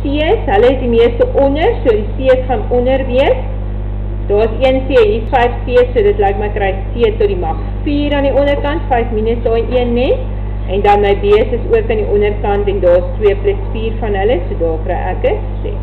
C's, hulle is die meeste onder, so die C's gaan onder wees. Daar is 1 C, hier is 5 C's, so dit lyk my kry C tot die mag 4 aan die onderkant, 5 minus daai 1 net. En dan my B's is ook aan die onderkant en daar is 2 plus 4 van hulle, so daar kry ek 6.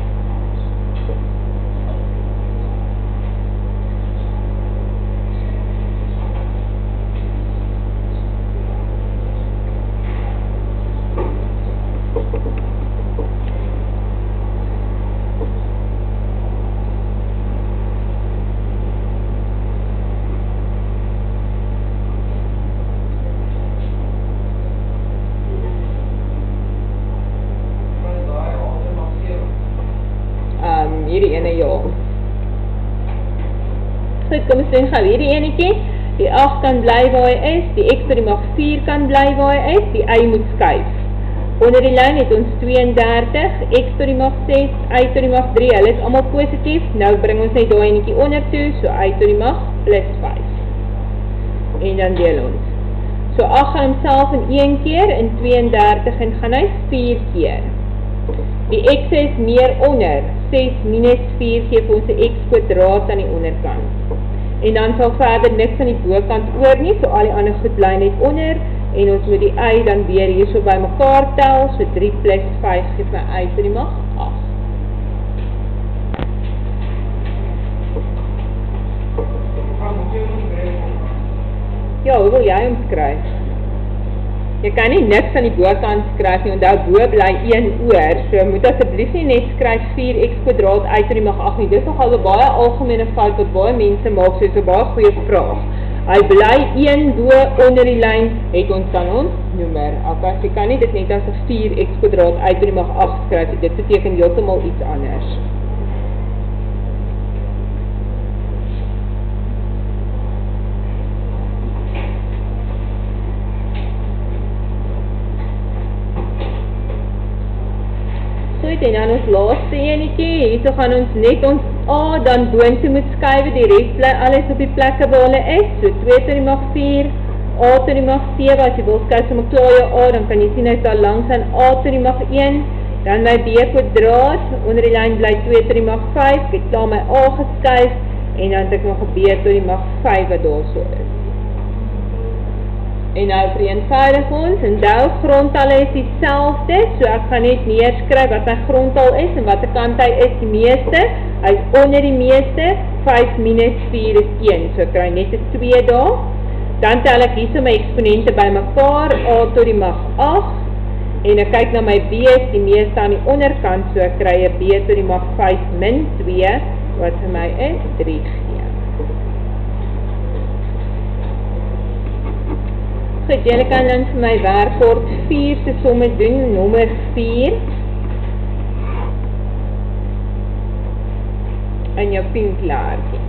Hierdie ene ja. Goed, kom ons doen gauw hierdie enetjie. Die 8 kan bly waar hy is, die x tot die mag 4 kan bly waar hy is, die y moet skuif. Onder die lyn het ons 32, x tot die mag 6, y tot die mag 3, hulle is allemaal positief. Nou bring ons net daai enetjie onder toe, so y tot die mag plus 5. En dan deel ons. So 8 gaan homself in 1 keer, in 32 en gaan hy 4 keer. Die x is meer onder, 6 minus 4 geef ons die x kwadraat aan die onderkant. En dan sal verder niks aan die bokant oor nie, so al die ander goed bly net onder, en ons moet die y dan weer hier so by mekaar tel, so 3 plus 5 geef my y tot die mag 8. Ja, hoe wil jy hom skryf? Jy kan nie niks aan die bokant skryf nie, onthou bo bly 1 oor, so moet asseblief nie net skryf 4x kwadraat uit tot die mag 8 nie. Dit is nogal 'n baie algemene fout wat baie mense maak, so is 'n baie goeie vraag. Hy bly 1 bo onder die lyn, het ons dan ons noemer. Okay, so jy kan nie dit net as 'n 4x kwadraat uit tot die mag 8 skryf, dit beteken heeltemal iets anders. En dan ons laaste enetjie, hierso gaan ons net ons A dan boontoe moet skuif, die res bly alles op die plekke waar hulle is, so 2 tot die mag 4, A tot die mag 7, as jy wil skuif om 'n klaar jou A, dan kan jy sien hy is daar langs aan A tot die mag 1, dan my B kwadraat, onder die lyn bly 2 tot die mag 5, ek het klaar my A geskuif, en dan het ek nog 'n B tot die mag 5 wat daar so is. En nou vereenvoudig ons, en nou grondtalle is die selfde, so ek gaan net neerskryf wat my grondtal is, en wat kant hy is die meeste, hy is onder die meeste, 5 minus 4 is 1, so ek kry net 'n 2 daar, dan tel ek hier so my eksponente by mekaar, A tot die mag 8, en ek kyk na my B is die meeste aan die onderkant, so ek kry 'n B tot die mag 5 min 2, wat vir my is 3 gee. Goed, julle kan dan vir my werkwoord 4 se somme doen, nommer 4 in jou pink laartjie.